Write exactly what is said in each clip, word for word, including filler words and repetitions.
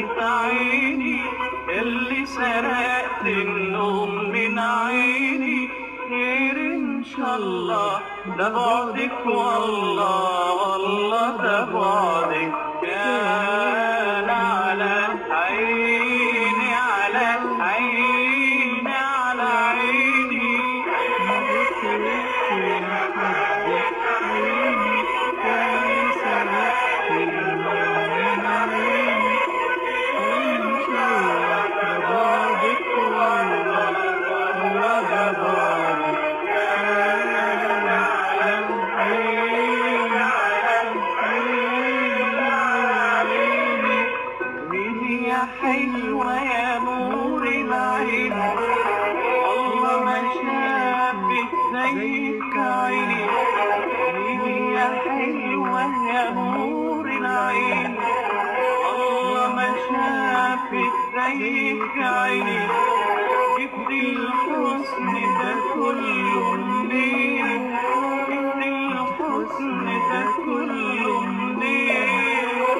حبة عيني اللي سرقت النوم من عيني. خير إن شاء الله ده بعدك والله والله ده بعدك كان على عيني على عيني على عيني. حلوة يا نور العين والله ما شافت زيك عيني. يا حلوة يا نور العين والله ما شافت زيك عيني. جبت الحسن ده كله منين؟ جبت الحسن ده كله منين؟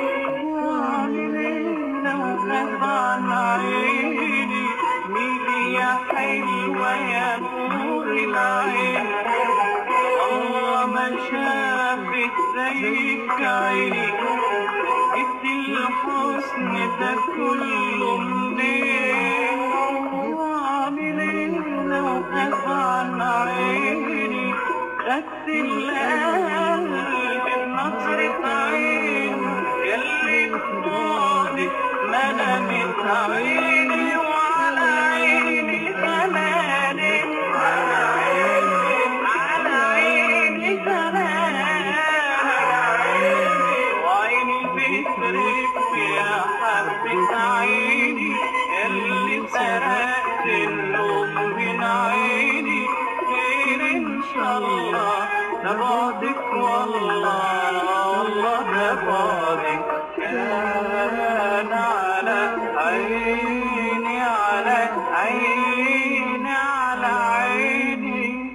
عن عيني ميلي يا حلوة يا نور العين الله ما شافت زيك عيني. جبت الحسن ده كله منين؟ وعامل ايه لو غاب عن عيني؟ خدت القلب بنظرة عين ياللي بفضلك ملمت عيني وعلى عيني كمالك على عيني على عيني كمالك وعيني بترك يا حبة عيني اللي سرقت النوم من عيني. خير إن شاء الله ده بعدك والله والله ده بعدك كان على عيني على عيني على عيني.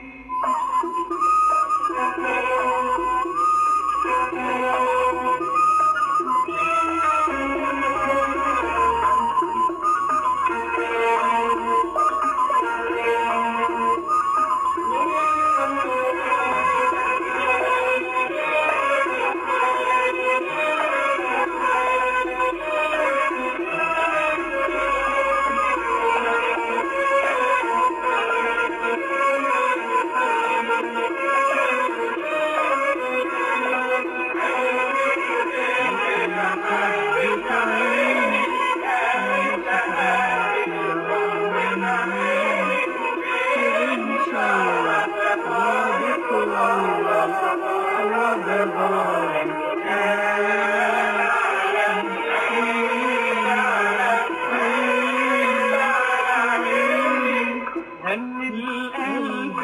هني القلب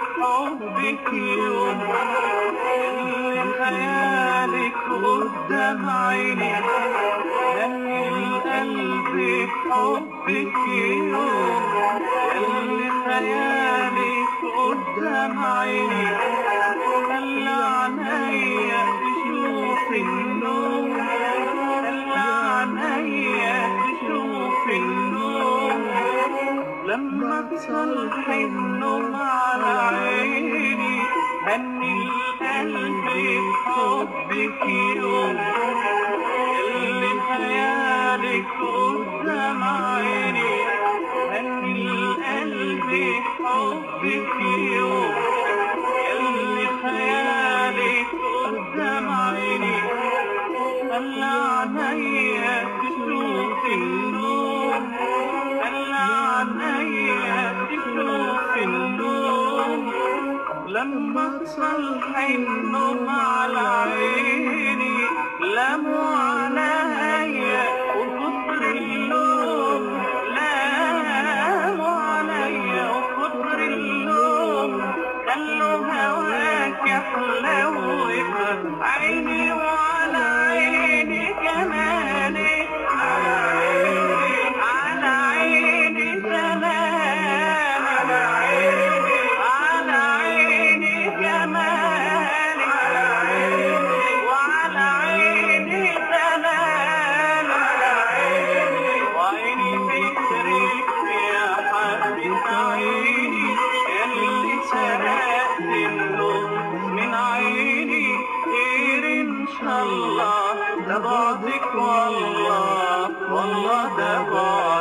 حبك يوم اللي خيالك قدام عيني. هني القلب حبك يوم اللي خيالك قدام عيني. خلى عينيا تشوف النوم خلى عينيا تشوف النوم لما تصلح النوم على عيني. هني القلب بحبك يوم اللي خيالك قدام عيني. هني القلب بحبك يوم اللي خيالك قدام عيني. خلى عينيا تشوف النوم خلى عينيا تشوف النوم لما تصلح النوم على عيني. لاموا عليا وكتر اللوم لاموا عليا وكتر اللوم خلوا هواك احلى ويبقى عيني وعلى عيني كمالك على عيني على عيني كمالك على عيني على عيني كمالك على عيني وعلى عيني كمالك على عيني ده بعدك والله والله ده بعدك